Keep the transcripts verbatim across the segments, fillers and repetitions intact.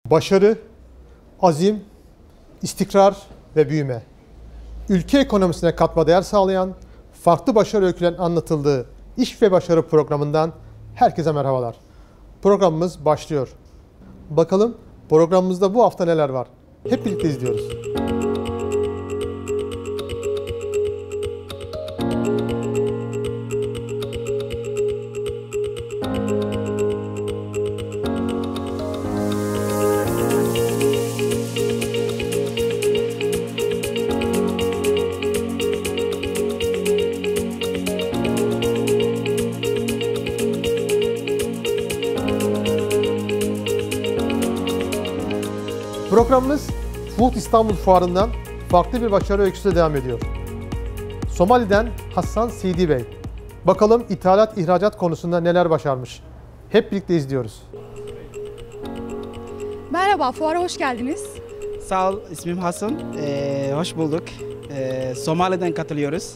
Başarı, azim, istikrar ve büyüme. Ülke ekonomisine katma değer sağlayan, farklı başarı öykülerinin anlatıldığı İş ve Başarı programından herkese merhabalar. Programımız başlıyor. Bakalım programımızda bu hafta neler var? Hep birlikte izliyoruz. Programımız Food İstanbul Fuarı'ndan farklı bir başarı öyküsüyle devam ediyor. Somali'den Hasan Sidi Bey. Bakalım ithalat, ihracat konusunda neler başarmış? Hep birlikte izliyoruz. Merhaba, fuara hoş geldiniz. Sağ ol, ismim Hasan. Ee, hoş bulduk. Ee, Somali'den katılıyoruz.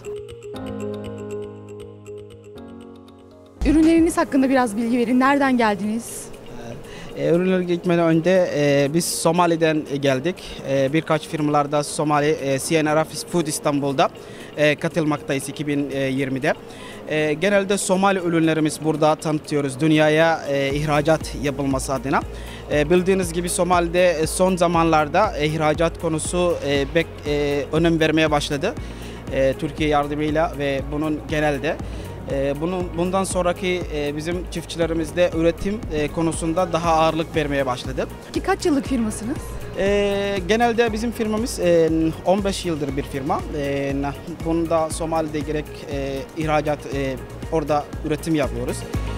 Ürünleriniz hakkında biraz bilgi verin. Nereden geldiniz? E, ürünleri gitmeden önce e, biz Somali'den geldik. E, birkaç firmalarda Somali, e, C N R F Food İstanbul'da e, katılmaktayız iki bin yirmide. E, genelde Somali ürünlerimiz burada tanıtıyoruz dünyaya e, ihracat yapılması adına. E, bildiğiniz gibi Somali'de son zamanlarda e, ihracat konusu e, bek, e, önem vermeye başladı. E, Türkiye yardımıyla ve bunun genelde. Bunun, bundan sonraki bizim çiftçilerimizde üretim konusunda daha ağırlık vermeye başladı. Ki kaç yıllık firmasınız? E, genelde bizim firmamız on beş yıldır bir firma. E, bunda Somali'de gerek e, ihracat, e, orada üretim yapıyoruz.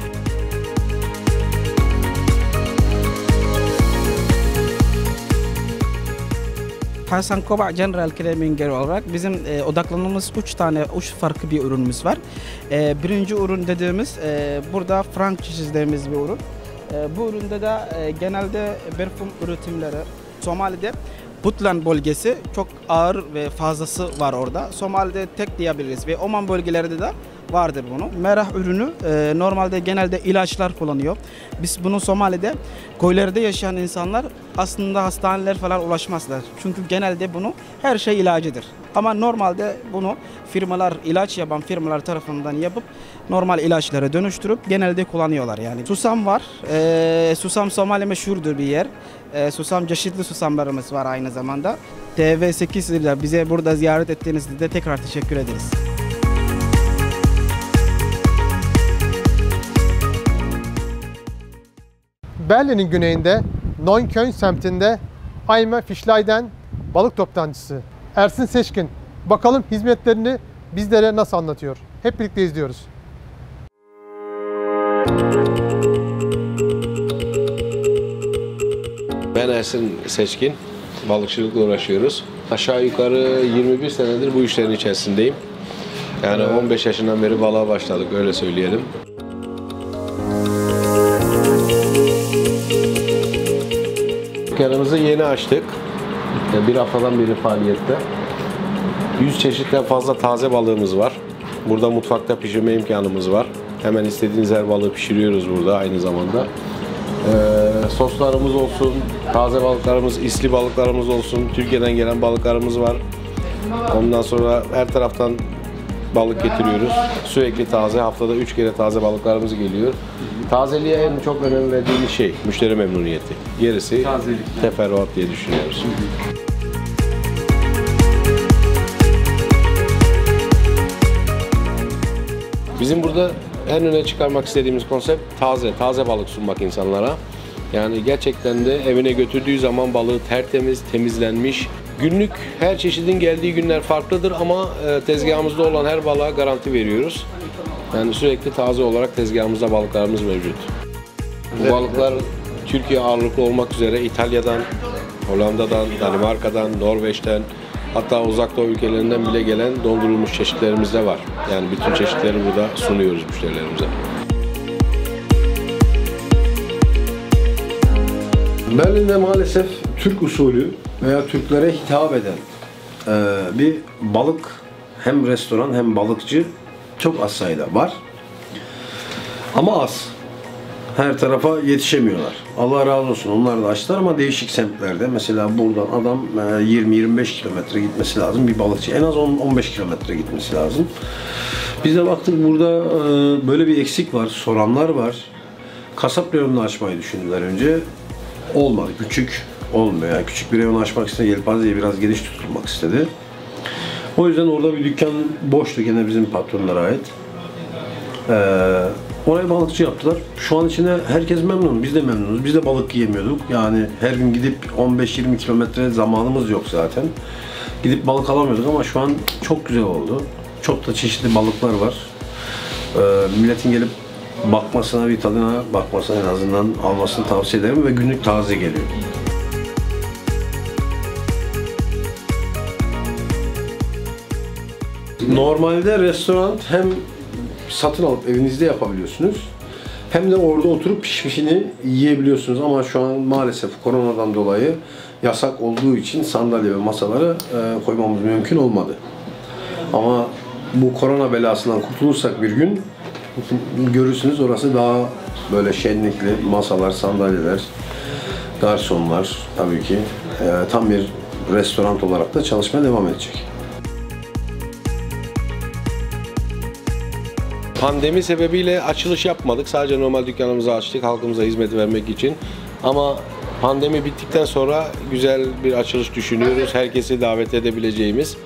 Hasan Koba General Cleaning olarak bizim e, odaklanmamız üç tane, üç farklı bir ürünümüz var. E, birinci ürün dediğimiz e, burada franchise dediğimiz bir ürün. E, bu üründe de e, genelde parfüm üretimleri Somali'de Puntland bölgesi çok ağır ve fazlası var orada. Somali'de tek diyebiliriz ve Oman bölgelerinde de vardır bunu. Merah ürünü e, normalde genelde ilaçlar kullanıyor. Biz bunu Somali'de köylerde yaşayan insanlar aslında hastaneler falan ulaşmazlar. Çünkü genelde bunu her şey ilacıdır. Ama normalde bunu firmalar, ilaç yapan firmalar tarafından yapıp normal ilaçlara dönüştürüp genelde kullanıyorlar yani. Susam var. E, Susam Somali meşhurdur bir yer. E, susam çeşitli susamlarımız var aynı zamanda. T V sekiz ile bize burada ziyaret ettiğinizde de tekrar teşekkür ederiz. Berlin'in güneyinde Neukölln semtinde Ayme Fischlei'den balık toptancısı Ersin Seçkin. Bakalım hizmetlerini bizlere nasıl anlatıyor? Hep birlikte izliyoruz. Ben Ersin Seçkin. Balıkçılıkla uğraşıyoruz. Aşağı yukarı yirmi bir senedir bu işlerin içerisindeyim. Yani on beş yaşından beri balığa başladık, öyle söyleyelim. Dükkanımızı yeni açtık. Bir haftadan beri faaliyette. yüz çeşitten fazla taze balığımız var. Burada mutfakta pişirme imkanımız var. Hemen istediğiniz her balığı pişiriyoruz burada aynı zamanda. Ee, soslarımız olsun, taze balıklarımız, isli balıklarımız olsun, Türkiye'den gelen balıklarımız var. Ondan sonra her taraftan balık getiriyoruz. Sürekli taze, haftada üç kere taze balıklarımız geliyor. Tazeliğe en çok önem verdiğimiz şey müşteri memnuniyeti. Gerisi tazelik, teferruat diye düşünüyoruz. Bizim burada en öne çıkarmak istediğimiz konsept taze, taze balık sunmak insanlara. Yani gerçekten de evine götürdüğü zaman balığı tertemiz, temizlenmiş. Günlük her çeşidin geldiği günler farklıdır ama tezgahımızda olan her balığa garanti veriyoruz. Yani sürekli taze olarak tezgahımızda balıklarımız mevcut. Bu balıklar Türkiye ağırlıklı olmak üzere İtalya'dan, Hollanda'dan, Danimarka'dan, Norveç'ten, hatta uzak doğu ülkelerinden bile gelen dondurulmuş çeşitlerimiz de var. Yani bütün çeşitleri burada sunuyoruz müşterilerimize. Berlin'de maalesef Türk usulü veya Türklere hitap eden bir balık hem restoran hem balıkçı çok az sayıda var. Ama az. her tarafa yetişemiyorlar. Allah razı olsun. Onlar da açtılar ama değişik semtlerde. Mesela buradan adam yirmi yirmi beş kilometre gitmesi lazım. Bir balıkçı en az on on beş kilometre gitmesi lazım. Biz de baktık burada böyle bir eksik var. Soranlar var. Kasap reyonunu açmayı düşündüler önce. Olmadı. Küçük olmuyor. Yani küçük bir reyon açmak istedi. Yelpazeyi biraz geniş tutulmak istedi. O yüzden orada bir dükkan boştu. Gene bizim patronlara ait. Ee, oraya balıkçı yaptılar. Şu an içinde herkes memnun. Biz de memnunuz. Biz de balık yiyemiyorduk. Yani her gün gidip on beş yirmi kilometre zamanımız yok zaten. Gidip balık alamıyorduk ama şu an çok güzel oldu. Çok da çeşitli balıklar var. Ee, milletin gelip bakmasına, bir tadına bakmasına en azından almasını tavsiye ederim ve günlük taze geliyor. Normalde restoran hem satın alıp evinizde yapabiliyorsunuz hem de orada oturup pişmişini yiyebiliyorsunuz ama şu an maalesef koronadan dolayı yasak olduğu için sandalye ve masaları e, koymamız mümkün olmadı. Ama bu korona belasından kurtulursak bir gün görürsünüz orası daha böyle şenlikli masalar, sandalyeler, garsonlar tabii ki e, tam bir restoran olarak da çalışmaya devam edecek. Pandemi sebebiyle açılış yapmadık. Sadece normal dükkanımızı açtık halkımıza hizmet vermek için. Ama pandemi bittikten sonra güzel bir açılış düşünüyoruz. Herkesi davet edebileceğimiz.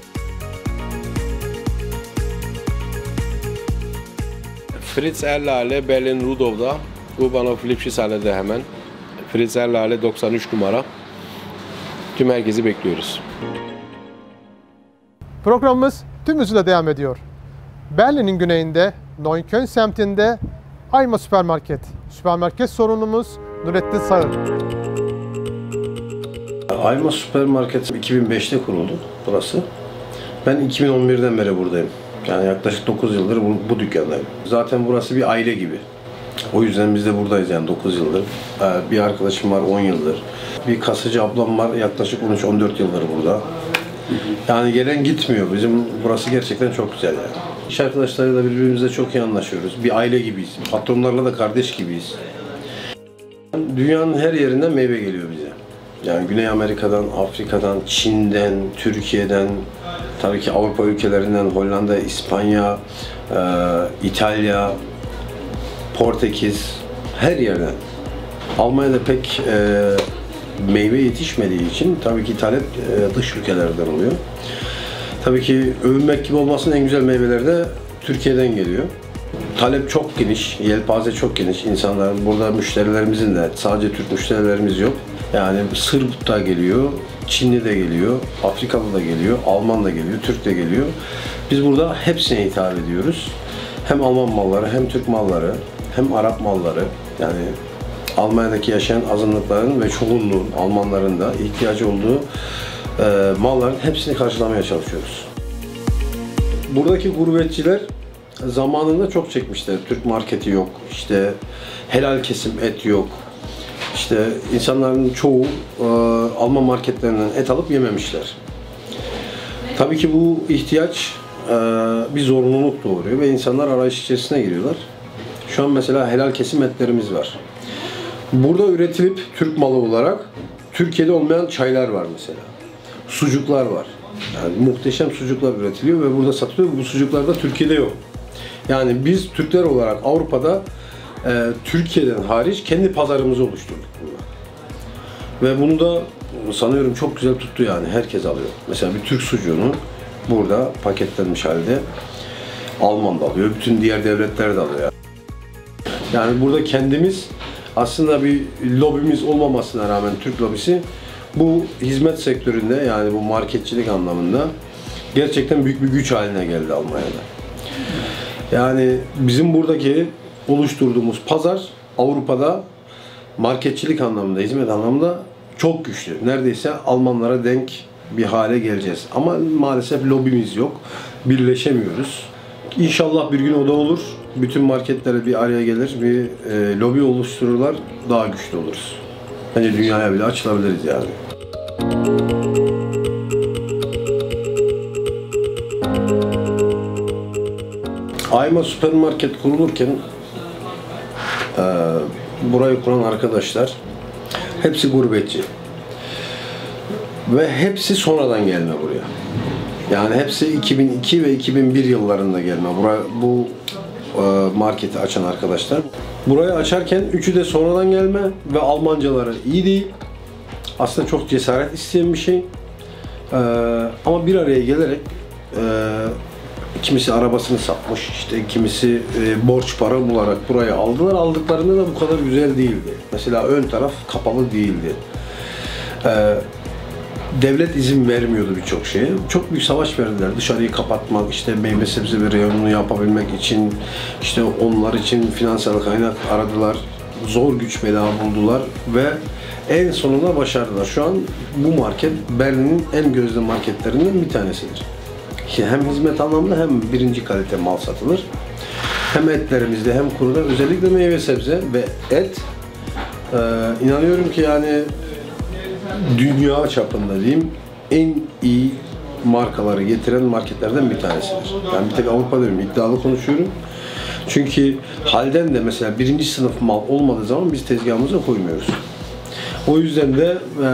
Fritz Erlale Berlin Rudolf'da. U-Bahnhof Lipschitz-Halle'de hemen. Fritz Erlale doksan üç numara. Tüm herkesi bekliyoruz. Programımız tüm hızıyla devam ediyor. Berlin'in güneyinde Neukölln semtinde Ayma Süpermarket. Süpermarket sorumlumuz Nurettin Sağır. Ayma Süpermarket iki bin beşte kuruldu burası. Ben iki bin on birden beri buradayım. Yani yaklaşık dokuz yıldır bu, bu dükkandayım. Zaten burası bir aile gibi. O yüzden biz de buradayız yani dokuz yıldır. Bir arkadaşım var on yıldır. Bir kasacı ablam var yaklaşık on üç on dört yıldır burada. Yani gelen gitmiyor. Bizim burası gerçekten çok güzel yani. İş arkadaşlarıyla birbirimizle çok iyi anlaşıyoruz. Bir aile gibiyiz. Patronlarla da kardeş gibiyiz. Dünyanın her yerinden meyve geliyor bize. Yani Güney Amerika'dan, Afrika'dan, Çin'den, Türkiye'den, tabii ki Avrupa ülkelerinden, Hollanda, İspanya, e, İtalya, Portekiz, her yerden. Almanya'da pek e, meyve yetişmediği için tabii ki talep e, dış ülkelerden oluyor. Tabii ki övünmek gibi olmasın en güzel meyveler de Türkiye'den geliyor. Talep çok geniş, yelpaze çok geniş. İnsanlar, burada müşterilerimizin de sadece Türk müşterilerimiz yok. Yani Sırp da geliyor, Çinli de geliyor, Afrikalı da geliyor, Alman da geliyor, Türk de geliyor. Biz burada hepsine hitap ediyoruz. Hem Alman malları, hem Türk malları, hem Arap malları. Yani Almanya'daki yaşayan azınlıkların ve çoğunluğun, Almanların da ihtiyacı olduğu e, malların hepsini karşılamaya çalışıyoruz. Buradaki gurbetçiler zamanında çok çekmişler. Türk marketi yok, işte helal kesim et yok. İşte insanların çoğu e, Alman marketlerinden et alıp yememişler. Tabii ki bu ihtiyaç e, bir zorunluluk doğuruyor ve insanlar arayış içerisine giriyorlar. Şu an mesela helal kesim etlerimiz var. Burada üretilip Türk malı olarak Türkiye'de olmayan çaylar var mesela. Sucuklar var. Yani muhteşem sucuklar üretiliyor ve burada satılıyor. Bu sucuklar da Türkiye'de yok. Yani biz Türkler olarak Avrupa'da e, Türkiye'den hariç kendi pazarımızı oluşturduk burada. Ve bunu da sanıyorum çok güzel tuttu yani. Herkes alıyor. Mesela bir Türk sucuğunu burada paketlenmiş halde Alman da alıyor. Bütün diğer devletler de alıyor. Yani burada kendimiz aslında bir lobimiz olmamasına rağmen Türk lobisi bu hizmet sektöründe yani bu marketçilik anlamında gerçekten büyük bir güç haline geldi Almanya'da. Yani bizim buradaki oluşturduğumuz pazar Avrupa'da marketçilik anlamında, hizmet anlamında çok güçlü. Neredeyse Almanlara denk bir hale geleceğiz. Ama maalesef lobimiz yok. Birleşemiyoruz. İnşallah bir gün o da olur. Bütün marketlere bir araya gelir, bir e, lobi oluştururlar, daha güçlü oluruz. Bence dünyaya bile açılabiliriz yani. Ayma Süpermarket kurulurken burayı kuran arkadaşlar hepsi gurbetçi. Ve hepsi sonradan gelme buraya. Yani hepsi iki bin iki ve iki bin bir yıllarında gelme. Buraya, bu e, marketi açan arkadaşlar. Burayı açarken üçü de sonradan gelme ve Almancaları iyi değil. Aslında çok cesaret isteyen bir şey. E, ama bir araya gelerek e, kimisi arabasını satmış, işte kimisi e, borç para bularak burayı aldılar. Aldıklarında da bu kadar güzel değildi. Mesela ön taraf kapalı değildi. E, Devlet izin vermiyordu birçok şeye. Çok büyük savaş verdiler. Dışarıyı kapatmak, işte meyve sebze ve reyonunu yapabilmek için, işte onlar için finansal kaynak aradılar. Zor güç bela buldular ve en sonunda başardılar. Şu an bu market Berlin'in en gözde marketlerinden bir tanesidir. Hem hizmet anlamında hem birinci kalite mal satılır. Hem etlerimizde hem kuruda özellikle meyve sebze ve et. Ee, inanıyorum ki yani dünya çapında diyeyim en iyi markaları getiren marketlerden bir tanesidir. Yani bir tek Avrupa diyorum, iddialı konuşuyorum. Çünkü halden de mesela birinci sınıf mal olmadığı zaman biz tezgahımıza koymuyoruz. O yüzden de e,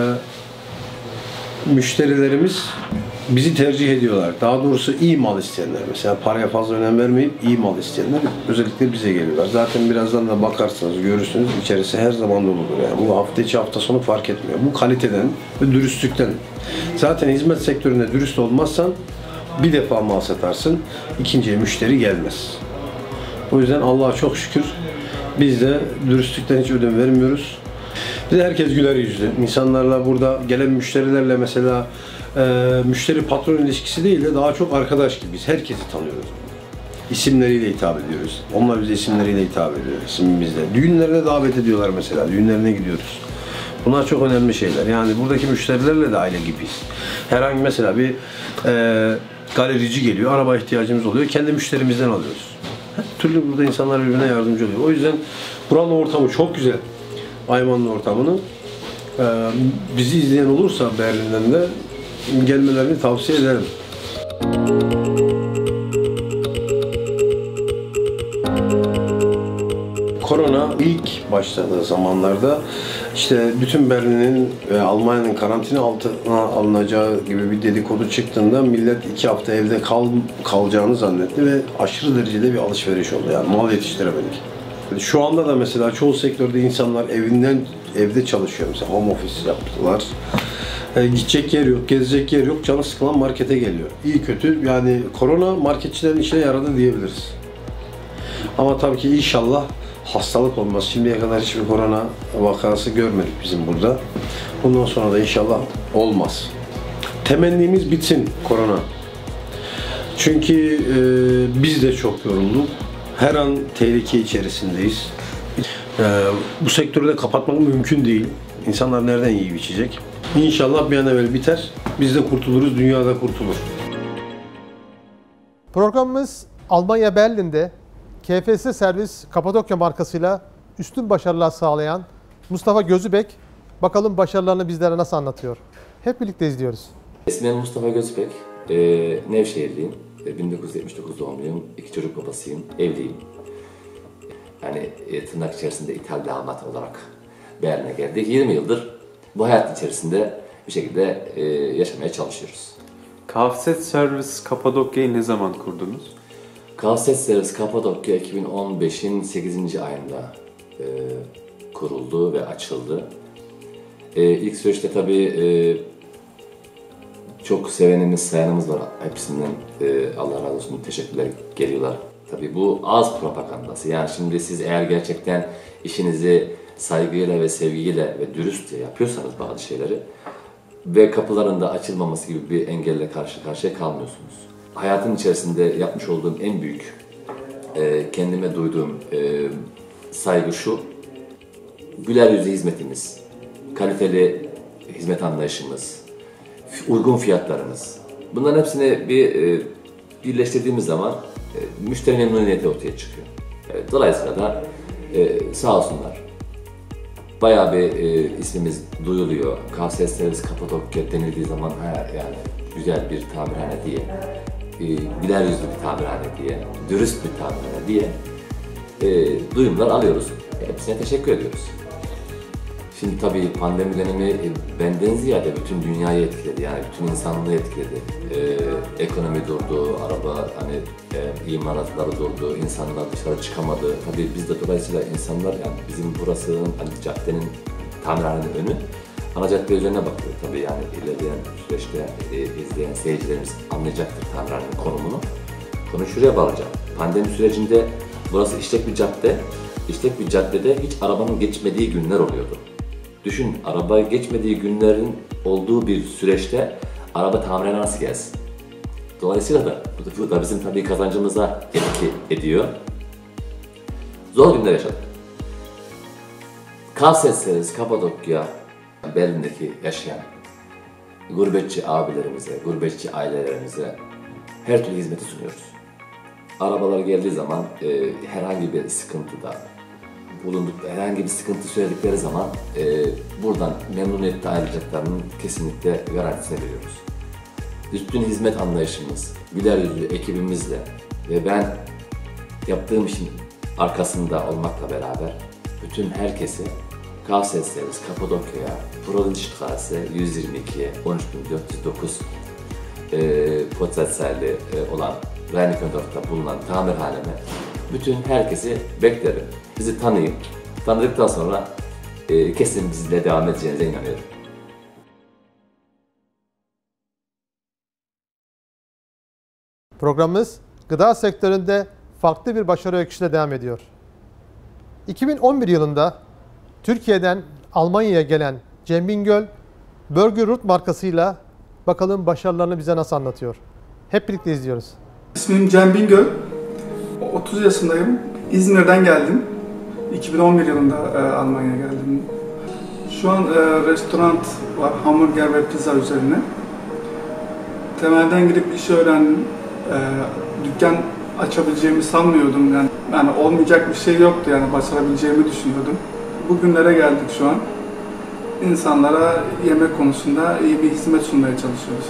müşterilerimiz bizi tercih ediyorlar. Daha doğrusu iyi mal isteyenler. Mesela paraya fazla önem vermeyip iyi mal isteyenler özellikle bize geliyorlar. Zaten birazdan da bakarsınız, görürsünüz. İçerisi her zaman doludur. Yani bu hafta içi hafta sonu fark etmiyor. Bu kaliteden ve dürüstlükten. Zaten hizmet sektöründe dürüst olmazsan bir defa mal satarsın, ikinciye müşteri gelmez. O yüzden Allah'a çok şükür biz de dürüstlükten hiç ödün vermiyoruz. Bir de herkes güler yüzlü. İnsanlarla burada gelen müşterilerle mesela e, müşteri patron ilişkisi değil de daha çok arkadaş gibiyiz. Herkesi tanıyoruz. İsimleriyle hitap ediyoruz. Onlar bize isimleriyle hitap ediyor, isimimizle. Düğünlerine davet ediyorlar mesela. Düğünlerine gidiyoruz. Bunlar çok önemli şeyler. Yani buradaki müşterilerle de aile gibiyiz. Herhangi mesela bir e, galerici geliyor, araba ihtiyacımız oluyor. Kendi müşterimizden alıyoruz. Her türlü burada insanlar birbirine yardımcı oluyor. O yüzden buranın ortamı çok güzel. Aymanlı ortamını. Ee, bizi izleyen olursa Berlin'den de gelmelerini tavsiye ederim. Korona ilk başladığı zamanlarda işte bütün Berlin'in ve Almanya'nın karantina altına alınacağı gibi bir dedikodu çıktığında millet iki hafta evde kal, kalacağını zannetti ve aşırı derecede bir alışveriş oldu. Yani mal yetiştiremedik. Şu anda da mesela çoğu sektörde insanlar evinden evde çalışıyor. Mesela home office yaptılar. E, gidecek yer yok, gezecek yer yok. Canı sıkılan markete geliyor. İyi kötü yani korona marketçilerin işine yaradı diyebiliriz. Ama tabii ki inşallah hastalık olmaz. Şimdiye kadar hiçbir korona vakası görmedik bizim burada. Bundan sonra da inşallah olmaz. Temennimiz bitsin korona. Çünkü e, biz de çok yorulduk. Her an tehlike içerisindeyiz. Ee, bu sektörü de kapatmak mümkün değil. İnsanlar nereden yiyip içecek? İnşallah bir an evvel biter. Biz de kurtuluruz, dünya da kurtulur. Programımız Almanya Berlin'de K F S Servis Kapadokya markasıyla üstün başarılar sağlayan Mustafa Gözübek, bakalım başarılarını bizlere nasıl anlatıyor? Hep birlikte izliyoruz. İsmim Mustafa Gözübek, ee, Nevşehirliyim. bin dokuz yüz yetmiş dokuz doğumluyum, iki çocuk babasıyım, evliyim. Yani e, tırnak içerisinde ithal damat olarak Berlin'e geldik. yirmi yıldır bu hayat içerisinde bir şekilde e, yaşamaya çalışıyoruz. K F S Servis Kapadokya'yı ne zaman kurdunuz? K F S Servis Kapadokya iki bin on beşin sekizinci ayında e, kuruldu ve açıldı. E, ilk süreçte tabii e, çok sevenimiz, sayanımız var. Hepsinden e, Allah razı olsun teşekkürler geliyorlar. Tabii bu ağız propagandası. Yani şimdi siz eğer gerçekten işinizi saygıyla ve sevgiyle ve dürüstçe yapıyorsanız bazı şeyleri ve kapıların da açılmaması gibi bir engelle karşı karşıya kalmıyorsunuz. Hayatın içerisinde yapmış olduğum en büyük, e, kendime duyduğum e, saygı şu: güler yüzlü hizmetimiz, kaliteli hizmet anlayışımız, uygun fiyatlarımız. Bunların hepsini bir e, birleştirdiğimiz zaman e, müşteri memnuniyeti ortaya çıkıyor. E, dolayısıyla da e, sağ olsunlar. Bayağı bir e, ismimiz duyuluyor. K F S Servis Kapadokya denildiği zaman ha, yani güzel bir tamirhane diye, e, güler yüzlü bir tamirhane diye, dürüst bir tamirhane diye e, duyumlar alıyoruz. Hepsine teşekkür ediyoruz. Şimdi tabii pandemi dönemi e, benden ziyade bütün dünyayı etkiledi, yani bütün insanlığı etkiledi. Ee, ekonomi durdu, araba hani e, imalatları durdu, insanlar dışarı çıkamadı. Tabii biz de dolayısıyla insanlar, yani bizim burası hani caddenin, tamirhanenin önü ana cadde üzerine bakıyor. Tabii yani ilerleyen süreçte e, izleyen seyircilerimiz anlayacaktır tamirhanenin konumunu. Konu şuraya bağlayacağım. Pandemi sürecinde burası işlek bir cadde. İşlek bir caddede hiç arabanın geçmediği günler oluyordu. Düşün, araba geçmediği günlerin olduğu bir süreçte araba tamirhane nasıl gelsin? Dolayısıyla da bu da bizim tabii kazancımıza etki ediyor. Zor günler yaşadık. Kavsetseniz Kapadokya, Berlin'deki yaşayan gurbetçi abilerimize, gurbetçi ailelerimize her türlü hizmeti sunuyoruz. Arabalar geldiği zaman e, herhangi bir sıkıntıda bulunduk, herhangi bir sıkıntı söyledikleri zaman e, buradan memnuniyetle ayrılacaklarının kesinlikle garantisini veriyoruz. Üstün hizmet anlayışımız, güler yüzlü ekibimizle ve ben yaptığım işin arkasında olmakla beraber bütün herkesi Kavsetseniz Kapadokya'ya, Provinzstraße yüz yirmi iki on üç bin dört yüz dokuz e, Potsdam'da e, olan Reinickendorf'ta bulunan tamirhaneme bütün herkesi beklerim. Bizi tanıyın. Tanıdıktan sonra e, kesin bizle devam edeceğinize inanıyorum. Programımız gıda sektöründe farklı bir başarı öyküsüyle devam ediyor. iki bin on bir yılında Türkiye'den Almanya'ya gelen Cem Bingöl, Burger Root markasıyla bakalım başarılarını bize nasıl anlatıyor. Hep birlikte izliyoruz. İsmim Cem Bingöl, otuz yaşındayım. İzmir'den geldim. iki bin on bir yılında e, Almanya'ya geldim. Şu an e, restoran var, hamburger ve pizza üzerine. Temelden girip işi öğrendim. E, dükkan açabileceğimi sanmıyordum. Yani, yani olmayacak bir şey yoktu, yani başarabileceğimi düşünüyordum. Bugünlere geldik şu an. İnsanlara yemek konusunda iyi bir hizmet sunmaya çalışıyoruz.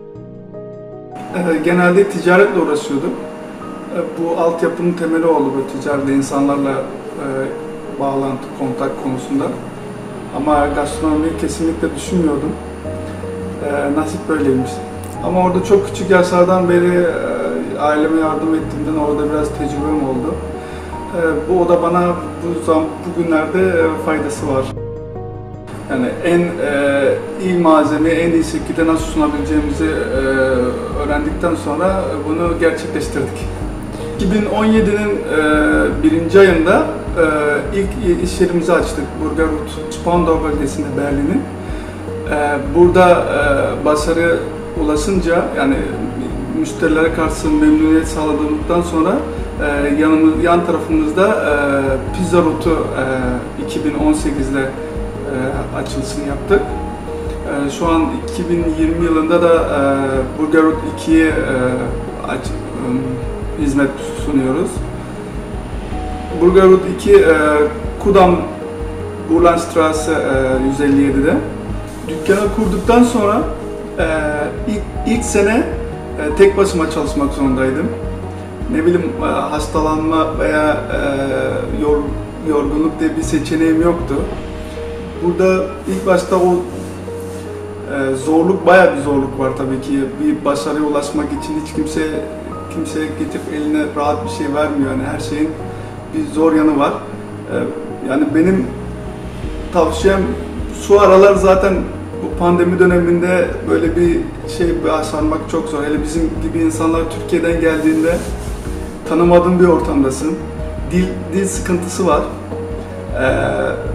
E, genelde ticaretle uğraşıyordum. E, bu altyapının temeli oldu, bu ticaretle insanlarla e, bağlantı, kontak konusunda. Ama gastronomiyi kesinlikle düşünmüyordum. E, nasip böyleymiş. Ama orada çok küçük yaşlardan beri e, aileme yardım ettiğimden orada biraz tecrübem oldu. E, bu o da bana bu zam, bugünlerde e, faydası var. Yani en e, iyi malzemeyi en iyi şekilde nasıl sunabileceğimizi e, öğrendikten sonra bunu gerçekleştirdik. iki bin on yedi'nin e, birinci ayında e, ilk iş yerimizi açtık. Burger Root, Spandau bölgesinde, Berlin'in. E, burada e, başarı ulaşınca, yani müşterilere karşı memnuniyet sağladıktan sonra e, yanımız, yan tarafımızda e, Pizza Root'u e, iki bin on sekiz'de e, açılışını yaptık. E, şu an iki bin yirmi yılında da e, Burger Root iki'ye e, aç, e, hizmet sunuyoruz. Burger Root iki e, Kudam Burlandstraße e, yüz elli yedi'de. Dükkanı kurduktan sonra e, ilk, ilk sene e, tek başıma çalışmak zorundaydım. Ne bileyim e, hastalanma veya e, yor, yorgunluk diye bir seçeneğim yoktu. Burada ilk başta o e, zorluk, bayağı bir zorluk var tabii ki. Bir başarıya ulaşmak için hiç kimse kimseye getirip eline rahat bir şey vermiyor. Yani her şeyin bir zor yanı var. E, yani benim tavsiyem, şu aralar zaten bu pandemi döneminde böyle bir şey başarmak çok zor. Hele bizim gibi insanlar Türkiye'den geldiğinde tanımadığın bir ortamdasın. Dil, dil sıkıntısı var. Ee,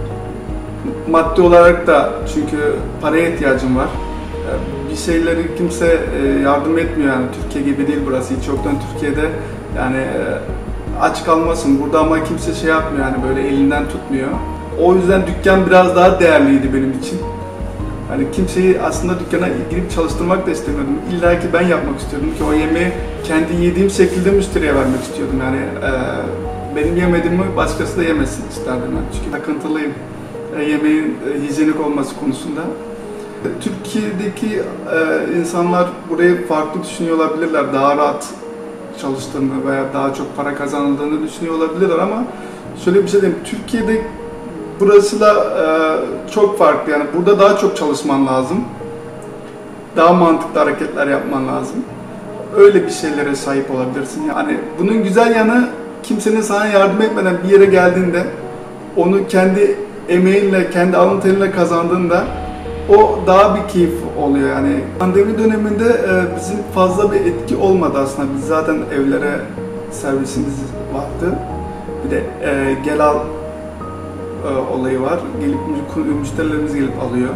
maddi olarak da, çünkü paraya ihtiyacım var. Ee, bir şeyleri kimse e, yardım etmiyor, yani Türkiye gibi değil burası. Hiç yoktan Türkiye'de yani e, aç kalmasın. Burada ama kimse şey yapmıyor, yani böyle elinden tutmuyor. O yüzden dükkan biraz daha değerliydi benim için. Hani kimseyi aslında dükkana girip çalıştırmak da istemiyordum. İlla ki ben yapmak istiyordum ki o yemeği kendi yediğim şekilde müşteriye vermek istiyordum. Yani e, benim yemediğimi başkası da yemesin isterdim ben. Çünkü takıntılıyım e, yemeğin e, hijyenik olması konusunda. E, Türkiye'deki e, insanlar burayı farklı düşünüyor olabilirler. Daha rahat çalıştığını veya daha çok para kazanıldığını düşünüyor olabilirler ama şöyle bir şey diyeyim, Türkiye'de burasıyla e, çok farklı. Yani burada daha çok çalışman lazım. Daha mantıklı hareketler yapman lazım. Öyle bir şeylere sahip olabilirsin. Yani bunun güzel yanı, kimsenin sana yardım etmeden bir yere geldiğinde, onu kendi emeğinle, kendi alın teriyle kazandığında o daha bir keyif oluyor. Yani pandemi döneminde e, bizim fazla bir etki olmadı aslında. Biz zaten evlere servisimiz vardı. Bir de e, gel al e, olayı var. Gelip müşterilerimiz gelip alıyor.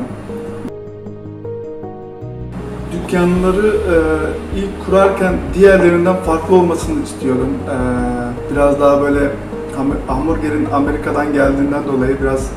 Dükkanları e, ilk kurarken diğerlerinden farklı olmasını istiyordum. E, biraz daha böyle hamburgerin Amerika'dan geldiğinden dolayı biraz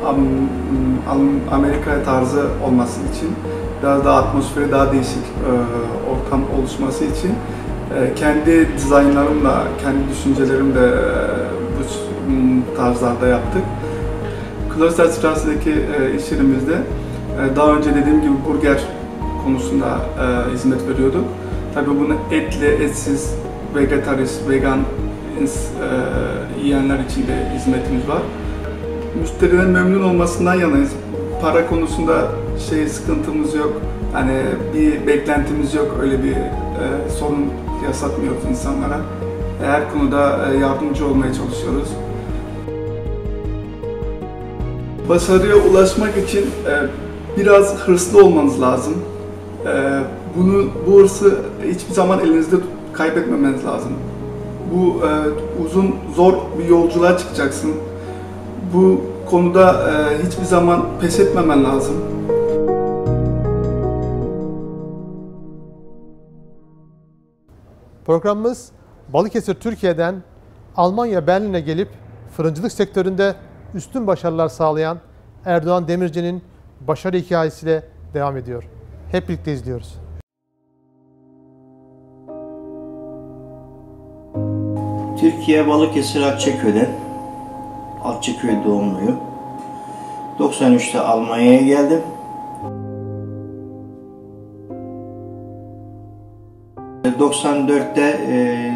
Amerika tarzı olması için, biraz daha atmosferi daha değişik e, ortam oluşması için e, kendi dizaynlarımla, kendi düşüncelerimle e, bu tarzlarda yaptık. Klosterstrasse'deki e, iş yerimizde e, daha önce dediğim gibi burger konusunda e, hizmet veriyorduk. Tabii bunu etli, etsiz, vegetarist, vegan e, yiyenler için de hizmetimiz var. Müşterilerin memnun olmasından yanayız. Para konusunda şey sıkıntımız yok. Hani bir beklentimiz yok. Öyle bir e, sorun yaşatmıyoruz insanlara. Her konuda e, yardımcı olmaya çalışıyoruz. Başarıya ulaşmak için e, biraz hırslı olmanız lazım. E, bunu bu hırsı hiçbir zaman elinizde kaybetmemeniz lazım. Bu e, uzun, zor bir yolculuğa çıkacaksın. Bu konuda e, hiçbir zaman pes etmemen lazım. Programımız Balıkesir, Türkiye'den Almanya Berlin'e gelip fırıncılık sektöründe üstün başarılar sağlayan Erdoğan Demirci'nin başarı hikayesiyle devam ediyor. Hep birlikte izliyoruz. Türkiye, Balıkesir, Akçaköy'den. Akçaköy doğumluyum. doksan üçte Almanya'ya geldim. doksan dörtte e,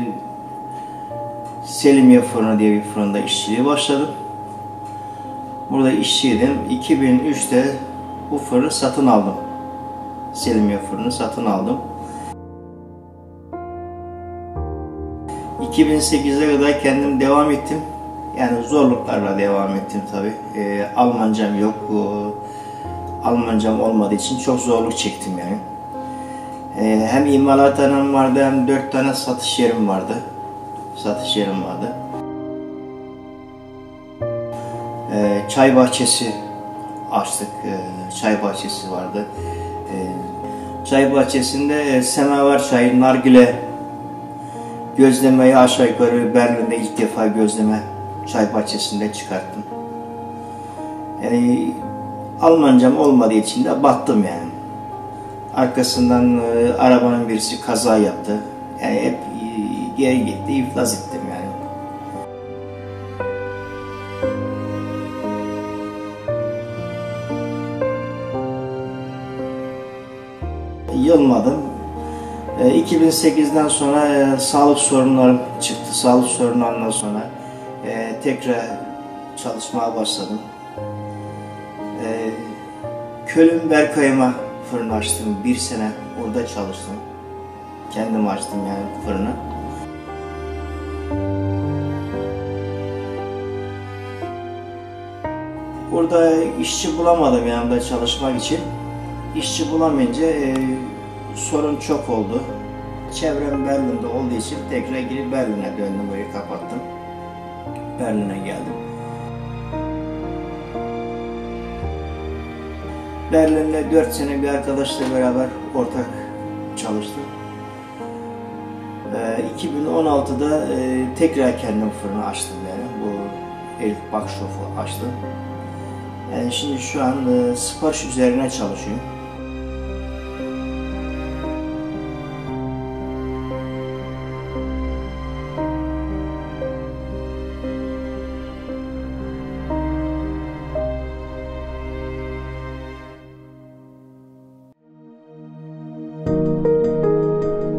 Selimiye Fırını diye bir fırında işçiliğe başladım. Burada işçiydim. iki bin üçte bu fırını satın aldım. Selimiye Fırını satın aldım. iki bin sekize kadar kendim devam ettim. Yani zorluklarla devam ettim tabii. E, Almancam yok. O, Almancam olmadığı için çok zorluk çektim yani. E, hem imalathanem vardı, hem dört tane satış yerim vardı. Satış yerim vardı. E, çay bahçesi açtık. E, çay bahçesi vardı. E, çay bahçesinde e, semaver çayı, nargile, gözlemeyi aşağı yukarı Berlin'de ilk defa gözleme çay bahçesinde çıkarttım. Yani Almancam olmadığı için de battım yani. Arkasından e, arabanın birisi kaza yaptı. Yani hep e, geri gitti, iflas ettim yani. Yılmadım. E, iki bin sekizden sonra e, sağlık sorunlarım çıktı. Sağlık sorunlarından sonra e, tekrar çalışmaya başladım. E, Köln Berkayım'a fırın açtım. Bir sene orada çalıştım. Kendim açtım yani fırını. Orada işçi bulamadım yanımda çalışmak için. İşçi bulamayınca e, sorun çok oldu. Çevrem Berlin'de olduğu için tekrar girip Berlin'e döndüm, burayı kapattım. Berlin'e geldim. Berlin'de dört sene bir arkadaşla beraber ortak çalıştım. Ee, iki bin on altıda e, tekrar kendim fırını açtım yani. Bu Elif Backshop'u açtım. Yani şimdi şu an e, sipariş üzerine çalışıyorum.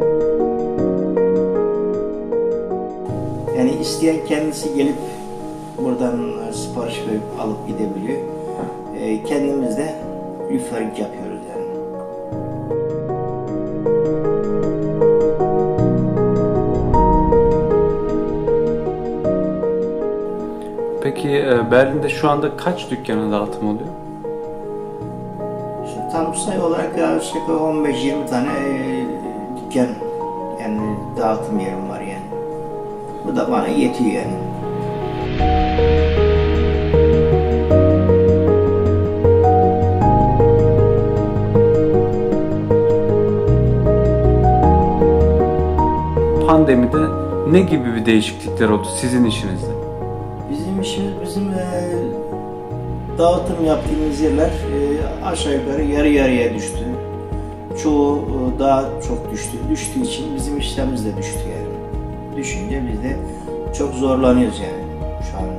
Yani isteyen kendisi gelip buradan sipariş verip alıp gidebiliyor. E, kendimiz de referring yapıyoruz yani. Peki Berlin'de şu anda kaç dükkana dağıtım oluyor? Şimdi tam sayı olarak yaklaşık on beş yirmi tane e, dükkan, yani dağıtım yerim var yani. Bu da bana yetiyor yani. Pandemide ne gibi bir değişiklikler oldu sizin işinizde? Bizim işimiz, bizim e, dağıtım yaptığımız yerler e, aşağı yukarı yarı yarıya düştü. Çoğu e, daha çok düştü. Düştüğü için bizim işlerimiz de düştü yani. Düşünce biz de çok zorlanıyoruz yani şu an.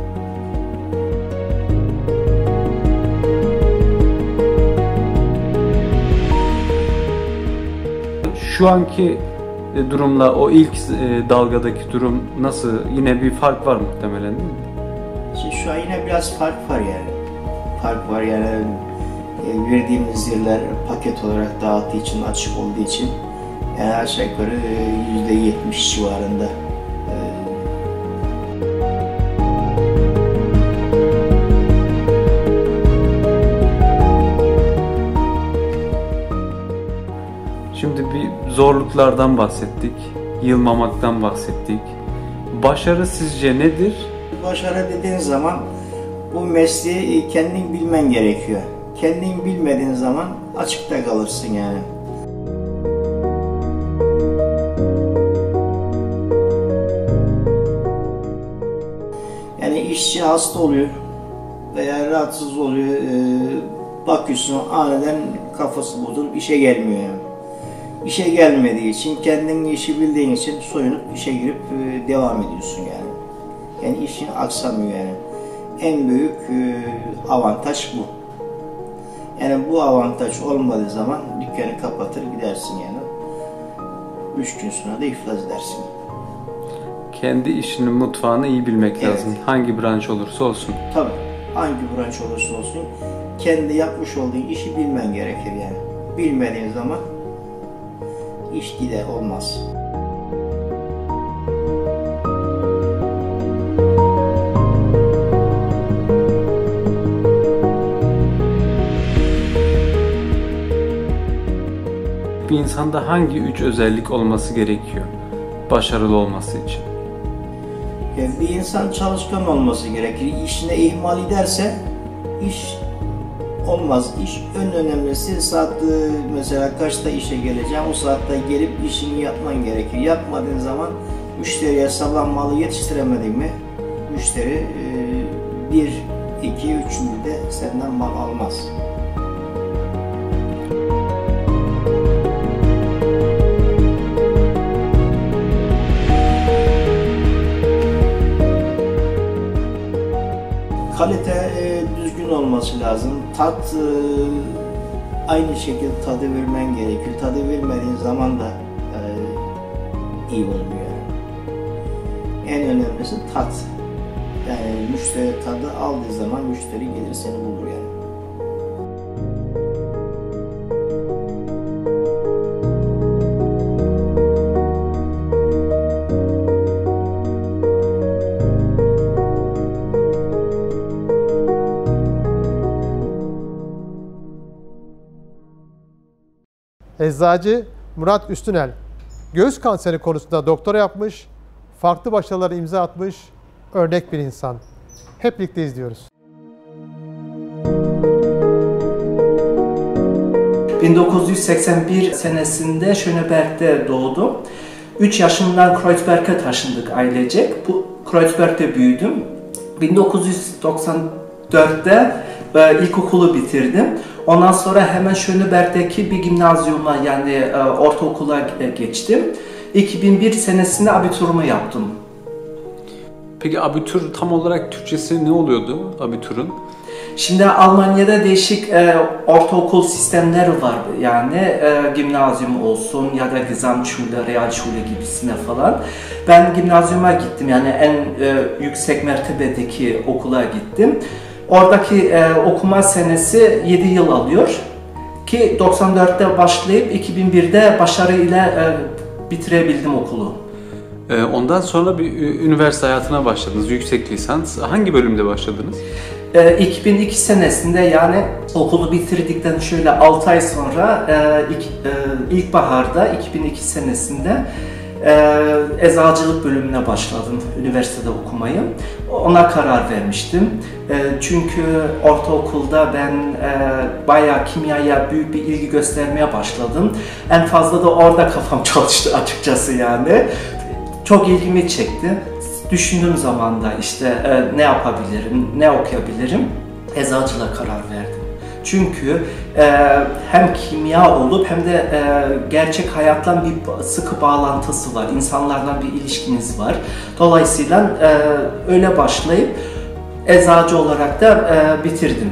Şu anki durumla o ilk dalgadaki durum nasıl? Yine bir fark var muhtemelen değil mi? Şimdi şu an yine biraz fark var yani. Fark var yani e, verdiğimiz yerler paket olarak dağıttığı için, açık olduğu için yani aşağı yukarı yüzde yetmiş civarında. E, Şimdi bir zorluklardan bahsettik, yılmamaktan bahsettik. Başarı sizce nedir? Başarı dediğin zaman bu mesleği kendin bilmen gerekiyor. Kendin bilmediğin zaman açıkta kalırsın yani. Yani işçi hasta oluyor veya rahatsız oluyor, bakıyorsun aniden kafası bozulup işe gelmiyor yani. İşe gelmediği için, kendin işi bildiğin için soyunup işe girip devam ediyorsun yani. Yani işin aksamıyor yani. En büyük avantaj bu. Yani bu avantaj olmadığı zaman dükkanı kapatır gidersin yani. Üç gün sonra da iflas edersin. Kendi işinin mutfağını iyi bilmek Evet. lazım. Hangi branş olursa olsun. Tabii. Hangi branş olursa olsun kendi yapmış olduğun işi bilmen gerekir yani. Bilmediğin zaman iş gider, olmaz. Bir insanda hangi üç özellik olması gerekiyor başarılı olması için? Yani bir insan çalışkan olması gerekir. İşine ihmal ederse iş olmaz. İş en önemlisi saat mesela kaçta işe geleceğim, o saatte gelip işini yapman gerekir. Yapmadığın zaman müşteriye sabah malı yetiştiremedin mi müşteri bir, iki, üçüncü de senden mal almaz. Kalite e, düzgün olması lazım. Tat e, aynı şekilde tadı vermen gerekiyor. Tadı vermediğin zaman da e, iyi olmuyor. En önemlisi tat. Yani müşteri tadı aldığı zaman müşteri gelir seni bulur yani. Eczacı Murat Üstünel, göğüs kanseri konusunda doktora yapmış, farklı başarılara imza atmış, örnek bir insan. Hep birlikte izliyoruz. bin dokuz yüz seksen bir senesinde Schöneberg'de doğdum. üç yaşımdan Kreuzberg'e taşındık ailecek. Bu Kreuzberg'de büyüdüm. bin dokuz yüz doksan dörtte e, ilkokulu bitirdim. Ondan sonra hemen Schöneberg'deki bir gimnazyuma yani e, ortaokula geçtim. iki bin bir senesinde abiturumu yaptım. Peki abitur tam olarak Türkçesi ne oluyordu abiturun? Şimdi Almanya'da değişik e, ortaokul sistemleri var. Yani e, gimnazyum olsun ya da Gesamtschule, Realschule gibisine falan. Ben gimnazyuma gittim. Yani en e, yüksek mertebedeki okula gittim. Oradaki e, okuma senesi yedi yıl alıyor. Ki doksan dörtte başlayıp iki bin birde başarıyla e, bitirebildim okulu. Ondan sonra bir üniversite hayatına başladınız, yüksek lisans. Hangi bölümde başladınız? iki bin iki senesinde, yani okulu bitirdikten şöyle altı ay sonra ilk, ilkbaharda iki bin iki senesinde eczacılık bölümüne başladım üniversitede okumayı. Ona karar vermiştim. Çünkü ortaokulda ben bayağı kimyaya büyük bir ilgi göstermeye başladım. En fazla da orada kafam çalıştı açıkçası yani. Çok ilgimi çekti. Düşündüğüm zaman da işte e, ne yapabilirim, ne okuyabilirim, eczacılığa karar verdim. Çünkü e, hem kimya olup hem de e, gerçek hayatla bir sıkı bağlantısı var, insanlarla bir ilişkiniz var. Dolayısıyla e, öyle başlayıp eczacı olarak da e, bitirdim.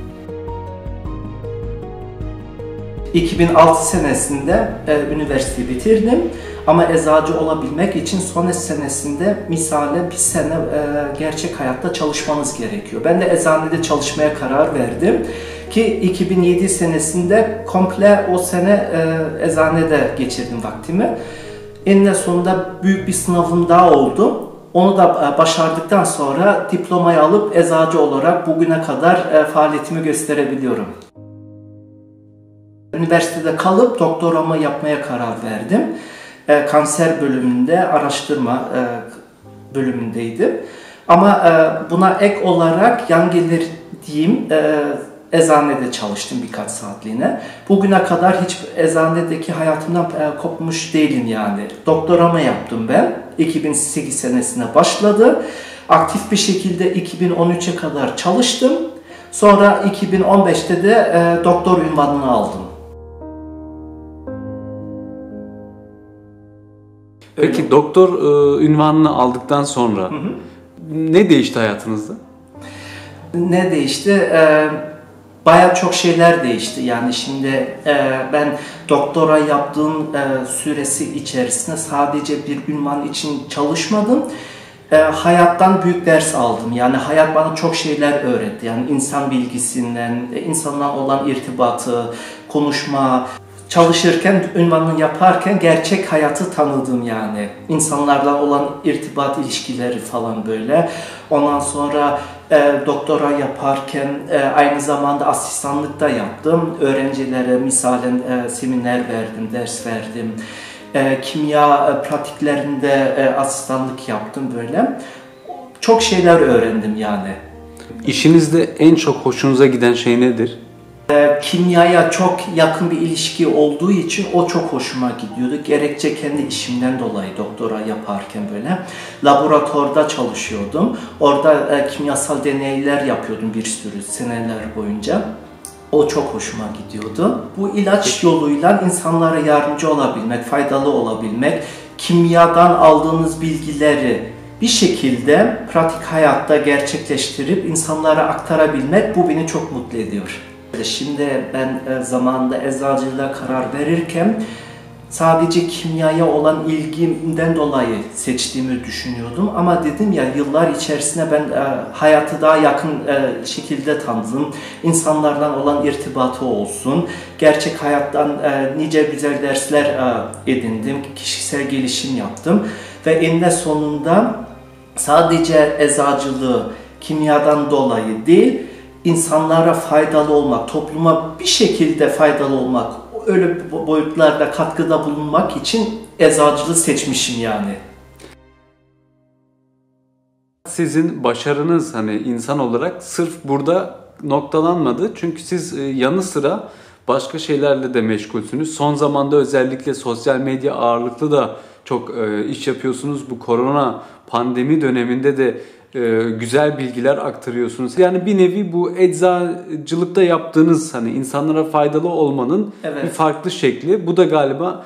iki bin altı senesinde e, üniversiteyi bitirdim. Ama eczacı olabilmek için son senesinde misale bir sene e, gerçek hayatta çalışmanız gerekiyor. Ben de eczanede çalışmaya karar verdim ki iki bin yedi senesinde komple o sene e, eczanede geçirdim vaktimi. Eninde sonunda büyük bir sınavım daha oldu. Onu da e, başardıktan sonra diplomayı alıp eczacı olarak bugüne kadar e, faaliyetimi gösterebiliyorum. Üniversitede kalıp doktoramı yapmaya karar verdim. E, kanser bölümünde, araştırma e, bölümündeydim. Ama e, buna ek olarak yan gelir diyeyim, e, eczanede çalıştım birkaç saatliğine. Bugüne kadar hiç eczanedeki hayatımdan e, kopmuş değilim yani. Doktoramı yaptım ben. iki bin sekiz senesine başladı. Aktif bir şekilde iki bin on üçe kadar çalıştım. Sonra iki bin on beşte de e, doktor unvanını aldım. Peki doktor e, ünvanını aldıktan sonra hı hı. ne değişti hayatınızda? Ne değişti? E, bayağı çok şeyler değişti. Yani şimdi e, ben doktora yaptığım e, süresi içerisinde sadece bir ünvan için çalışmadım. E, hayattan büyük ders aldım. Yani hayat bana çok şeyler öğretti. Yani insan bilgisinden, insanla olan irtibatı, konuşma. Çalışırken, ünvanını yaparken gerçek hayatı tanıdım yani. İnsanlarla olan irtibat ilişkileri falan böyle. Ondan sonra e, doktora yaparken e, aynı zamanda asistanlık da yaptım. Öğrencilere misalen e, seminer verdim, ders verdim. E, kimya e, pratiklerinde e, asistanlık yaptım böyle. Çok şeyler öğrendim yani. İşinizde en çok hoşunuza giden şey nedir? Kimyaya çok yakın bir ilişki olduğu için o çok hoşuma gidiyordu. Gerekçe kendi işimden dolayı doktora yaparken böyle. Laboratuvarda çalışıyordum. Orada e, kimyasal deneyler yapıyordum bir sürü seneler boyunca. O çok hoşuma gidiyordu. Bu ilaç yoluyla insanlara yardımcı olabilmek, faydalı olabilmek, kimyadan aldığınız bilgileri bir şekilde pratik hayatta gerçekleştirip insanlara aktarabilmek, bu beni çok mutlu ediyor. Şimdi ben zamanında eczacılığa karar verirken sadece kimyaya olan ilgimden dolayı seçtiğimi düşünüyordum. Ama dedim ya, yıllar içerisinde ben hayatı daha yakın şekilde tanıdım. İnsanlardan olan irtibatı olsun. Gerçek hayattan nice güzel dersler edindim. Kişisel gelişim yaptım. Ve eninde sonunda sadece eczacılığı kimyadan dolayı değil, İnsanlara faydalı olmak, topluma bir şekilde faydalı olmak, öyle boyutlarda katkıda bulunmak için eczacılığı seçmişim yani. Sizin başarınız hani insan olarak sırf burada noktalanmadı. Çünkü siz yanı sıra başka şeylerle de meşgulsünüz. Son zamanda özellikle sosyal medya ağırlıklı da çok iş yapıyorsunuz. Bu korona pandemi döneminde de Ee, güzel bilgiler aktarıyorsunuz. Yani bir nevi bu eczacılıkta yaptığınız hani insanlara faydalı olmanın evet. bir farklı şekli. Bu da galiba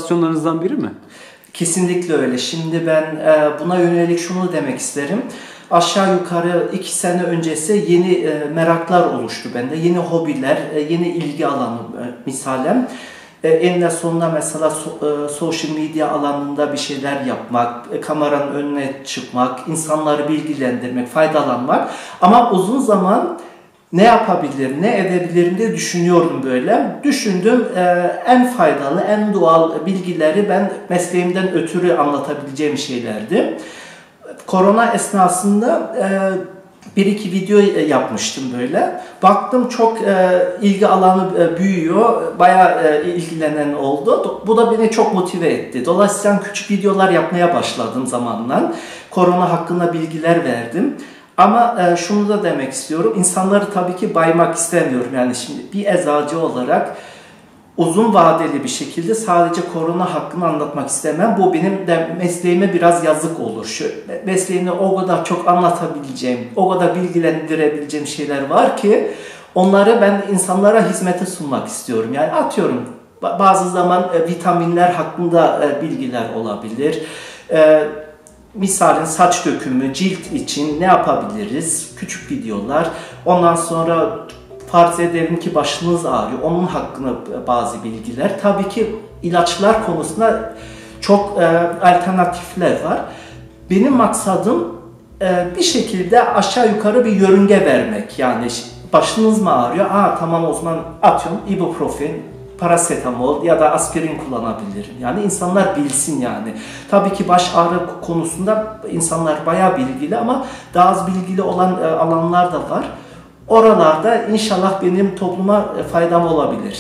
motivasyonlarınızdan biri mi? Kesinlikle öyle. Şimdi ben e, buna yönelik şunu demek isterim. aşağı yukarı iki sene öncesi yeni e, meraklar oluştu bende. Yeni hobiler, e, yeni ilgi alanı e, misalen. E, eninde sonunda mesela so, e, social media alanında bir şeyler yapmak, e, kameranın önüne çıkmak, insanları bilgilendirmek, faydalanmak. Ama uzun zaman ne yapabilirim, ne edebilirim diye düşünüyordum böyle. Düşündüm, e, en faydalı, en doğal bilgileri ben mesleğimden ötürü anlatabileceğim şeylerdi. Korona esnasında e, bir iki video yapmıştım böyle. Baktım çok e, ilgi alanı e, büyüyor, bayağı e, ilgilenen oldu. Bu da beni çok motive etti. Dolayısıyla küçük videolar yapmaya başladım zamanla. Korona hakkında bilgiler verdim. Ama e, şunu da demek istiyorum, insanları tabii ki baymak istemiyorum. Yani şimdi bir eczacı olarak uzun vadeli bir şekilde sadece korona hakkında anlatmak istemem. Bu benim de mesleğime biraz yazık olur. Şu mesleğimde o kadar çok anlatabileceğim, o kadar bilgilendirebileceğim şeyler var ki onları ben insanlara hizmete sunmak istiyorum. Yani atıyorum bazı zaman e, vitaminler hakkında e, bilgiler olabilir. E, Misalin saç dökümü, cilt için ne yapabiliriz? Küçük videolar. Ondan sonra farz edelim ki başınız ağrıyor. Onun hakkında bazı bilgiler. Tabii ki ilaçlar konusunda çok e, alternatifler var. Benim maksadım e, bir şekilde aşağı yukarı bir yörünge vermek. Yani başınız mı ağrıyor? Aa tamam o zaman atıyorum ibuprofen, parasetamol ya da aspirin kullanabilirim. Yani insanlar bilsin yani. Tabii ki baş ağrı konusunda insanlar bayağı bilgili ama daha az bilgili olan e, alanlar da var. Oralarda inşallah benim topluma faydam olabilir.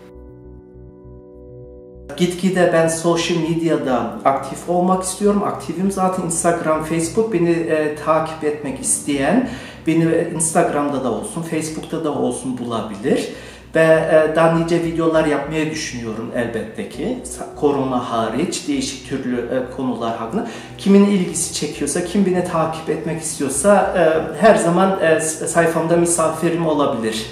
Gitgide ben sosyal medyada aktif olmak istiyorum. Aktifim zaten Instagram, Facebook. Beni e, takip etmek isteyen beni Instagram'da da olsun, Facebook'ta da olsun bulabilir. Ve e, daha nice videolar yapmayı düşünüyorum elbette ki. Korona hariç değişik türlü e, konular hakkında. Kimin ilgisi çekiyorsa, kim beni takip etmek istiyorsa e, her zaman e, sayfamda misafirim olabilir.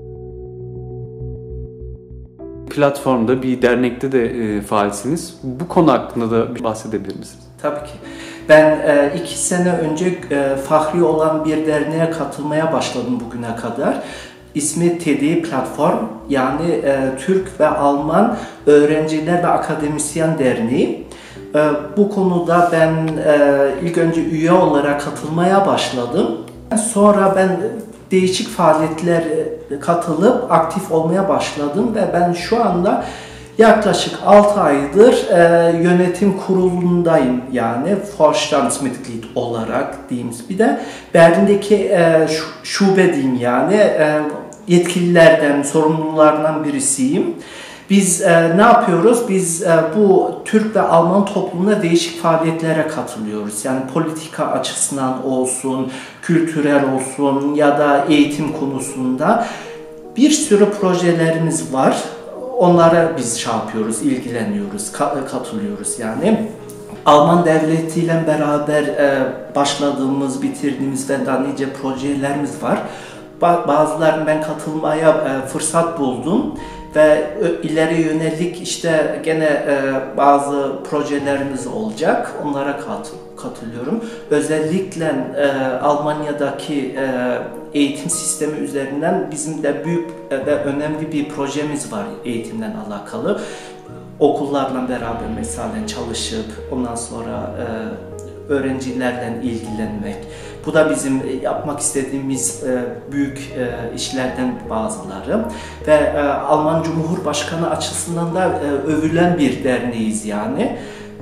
Platformda bir dernekte de e, faalsiniz. Bu konu hakkında da bahsedebilir misiniz? Tabii ki. Ben e, iki sene önce e, fahri olan bir derneğe katılmaya başladım bugüne kadar. İsmi T D Platform, yani e, Türk ve Alman Öğrenciler ve Akademisyen Derneği. E, bu konuda ben e, ilk önce üye olarak katılmaya başladım. Sonra ben değişik faaliyetlere katılıp aktif olmaya başladım ve ben şu anda yaklaşık altı aydır e, yönetim kurulundayım, yani Vorstandsmitglied olarak diyeyim. Bir de Berlin'deki e, şube diyeyim, yani e, yetkililerden, sorumlulardan birisiyim. Biz e, ne yapıyoruz? Biz e, bu Türk ve Alman toplumuna değişik faaliyetlere katılıyoruz. Yani politika açısından olsun, kültürel olsun ya da eğitim konusunda bir sürü projelerimiz var. Onlara biz şey yapıyoruz, ilgileniyoruz, katılıyoruz yani. Alman devletiyle beraber başladığımız, bitirdiğimiz ve daha nice projelerimiz var. Bazılarını ben katılmaya fırsat buldum ve ileri yönelik işte gene bazı projelerimiz olacak. Onlara katılıyorum. Özellikle Almanya'daki eğitim sistemi üzerinden bizim de büyük ve önemli bir projemiz var eğitimden alakalı. Okullarla beraber mesela çalışıp ondan sonra e, öğrencilerle ilgilenmek. Bu da bizim yapmak istediğimiz e, büyük e, işlerden bazıları. Ve e, Alman Cumhurbaşkanı açısından da e, övülen bir derneğiz yani.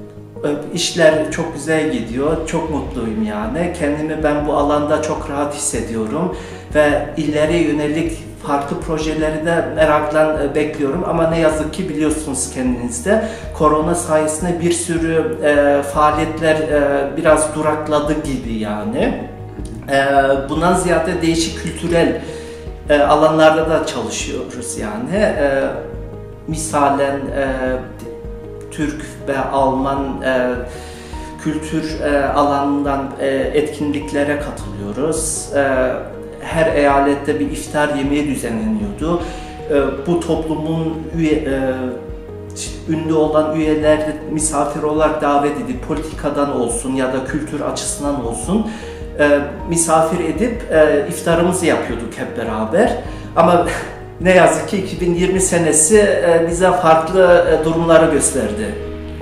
İşler çok güzel gidiyor, çok mutluyum yani. Kendimi ben bu alanda çok rahat hissediyorum ve ileri yönelik farklı projeleri de merakla bekliyorum. Ama ne yazık ki biliyorsunuz kendinizde korona sayesinde bir sürü e, faaliyetler e, biraz durakladı gibi yani. E, bundan ziyade değişik kültürel e, alanlarda da çalışıyoruz yani. E, misalen e, Türk ve Alman e, kültür e, alanından e, etkinliklere katılıyoruz. E, her eyalette bir iftar yemeği düzenleniyordu. E, bu toplumun üye, e, ünlü olan üyeler misafir olarak davet edip politikadan olsun ya da kültür açısından olsun e, misafir edip e, iftarımızı yapıyorduk hep beraber. Ama ne yazık ki iki bin yirmi senesi e, bize farklı e, durumları gösterdi.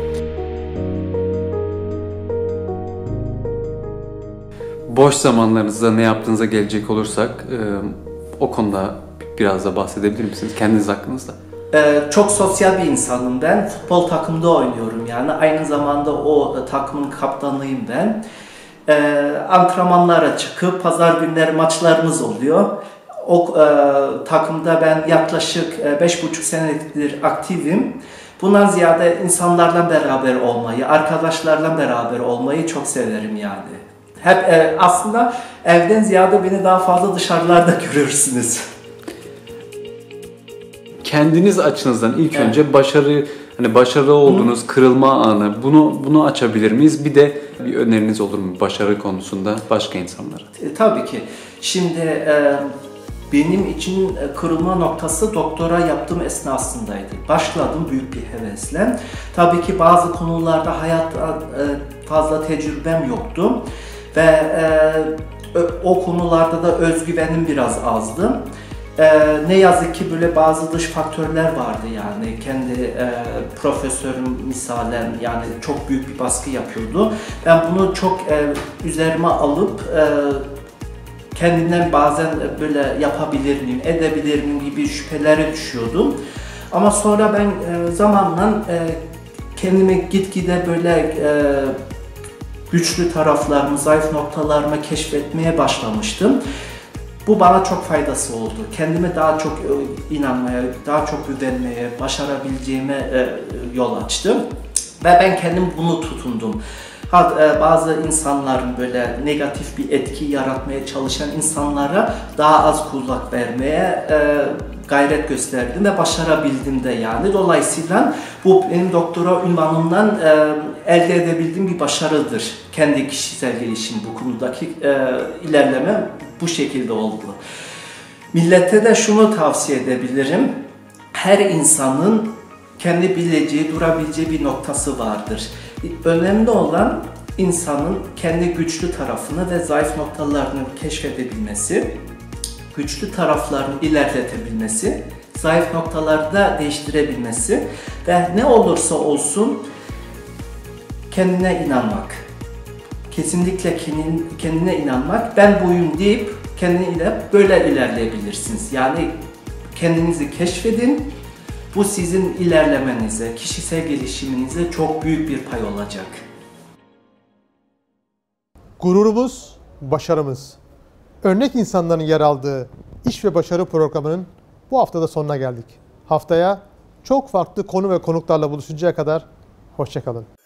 Boş zamanlarınızda ne yaptığınıza gelecek olursak e, o konuda biraz da bahsedebilir misiniz kendiniz hakkınızda? Ee, çok sosyal bir insanım ben. Futbol takımında oynuyorum yani. Aynı zamanda o takımın kaptanıyım ben. Ee, antrenmanlara çıkıp pazar günleri maçlarımız oluyor. O e, takımda ben yaklaşık e, beş buçuk senedir aktifim. Bundan ziyade insanlarla beraber olmayı, arkadaşlarla beraber olmayı çok severim yani. Hep e, aslında evden ziyade beni daha fazla dışarılarda görürsünüz. Kendiniz açınızdan ilk Evet. önce başarı hani başarılı olduğunuz Hı. kırılma anı bunu bunu açabilir miyiz? Bir de bir öneriniz olur mu başarı konusunda başka insanlara? E, tabii ki. Şimdi e, benim için kırılma noktası doktora yaptığım esnasındaydı. Başladım büyük bir hevesle. Tabii ki bazı konularda hayatta e, fazla tecrübem yoktu ve e, o konularda da özgüvenim biraz azdı. Ee, ne yazık ki böyle bazı dış faktörler vardı yani kendi e, profesörüm misalen yani çok büyük bir baskı yapıyordu. Ben bunu çok e, üzerime alıp e, kendimden bazen böyle yapabilir miyim, edebilir miyim gibi şüphelere düşüyordum. Ama sonra ben e, zamanla e, kendimi gitgide böyle e, güçlü taraflarımı, zayıf noktalarımı keşfetmeye başlamıştım. Bu bana çok faydası oldu. Kendime daha çok inanmaya, daha çok güvenmeye, başarabileceğime yol açtı. Ve ben kendim bunu tutundum. Bazı insanların böyle negatif bir etki yaratmaya çalışan insanlara daha az kulak vermeye gayret gösterdim ve başarabildim de yani. Dolayısıyla bu benim doktora ünvanımdan elde edebildiğim bir başarıdır. Kendi kişisel gelişim bu konudaki ilerleme bu şekilde oldu. Millete de şunu tavsiye edebilirim. Her insanın kendi bileceği, durabileceği bir noktası vardır. Önemli olan insanın kendi güçlü tarafını ve zayıf noktalarını keşfedebilmesi, güçlü taraflarını ilerletebilmesi, zayıf noktaları da değiştirebilmesi ve ne olursa olsun kendine inanmak. Kesinlikle kendine inanmak, ben buyum deyip kendine böyle ilerleyebilirsiniz. Yani kendinizi keşfedin, bu sizin ilerlemenize, kişisel gelişiminize çok büyük bir pay olacak. Gururumuz, başarımız. Örnek insanların yer aldığı İş ve Başarı programının bu haftada sonuna geldik. Haftaya çok farklı konu ve konuklarla buluşuncaya kadar hoşça kalın.